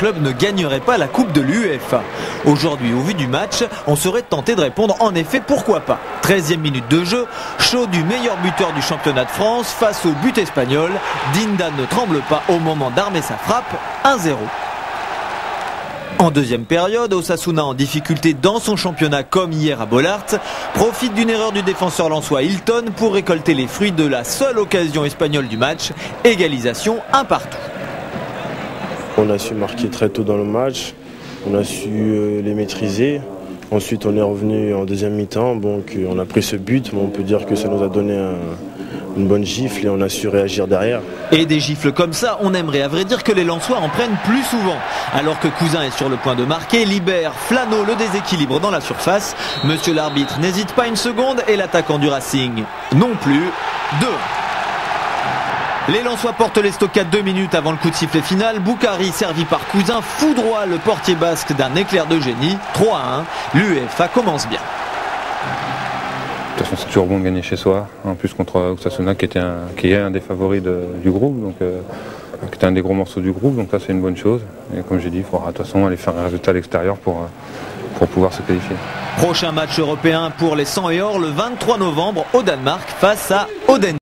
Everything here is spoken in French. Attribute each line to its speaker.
Speaker 1: club ne gagnerait pas la Coupe de l'UEFA. Aujourd'hui, au vu du match, on serait tenté de répondre en effet pourquoi pas. 13e minute de jeu, chaud du meilleur buteur du championnat de France face au but espagnol. Dinda ne tremble pas au moment d'armer sa frappe, 1-0. En deuxième période, Osasuna en difficulté dans son championnat comme hier à Bollaert profite d'une erreur du défenseur lensois Hilton pour récolter les fruits de la seule occasion espagnole du match, égalisation 1-1.
Speaker 2: On a su marquer très tôt dans le match, on a su les maîtriser. Ensuite on est revenu en deuxième mi-temps, donc on a pris ce but, mais on peut dire que ça nous a donné une bonne gifle et on a su réagir derrière.
Speaker 1: Et des gifles comme ça, on aimerait à vrai dire que les Lensois en prennent plus souvent. Alors que Cousin est sur le point de marquer, Libère, Flano le déséquilibre dans la surface. Monsieur l'arbitre n'hésite pas une seconde et l'attaquant du Racing non plus. 2. Les Lensois portent l'estocade 2 minutes avant le coup de sifflet final. Boukari, servi par Cousin, foudroie le portier basque d'un éclair de génie. 3-1. L'UEFA commence bien.
Speaker 3: De toute façon, c'est toujours bon de gagner chez soi. En plus contre Osasuna qui est un des favoris du groupe, donc qui était un des gros morceaux du groupe. Donc là, c'est une bonne chose. Et comme j'ai dit, il faudra de toute façon aller faire un résultat à l'extérieur pour pouvoir se qualifier.
Speaker 1: Prochain match européen pour les 100 et or le 23 novembre au Danemark face à Odense.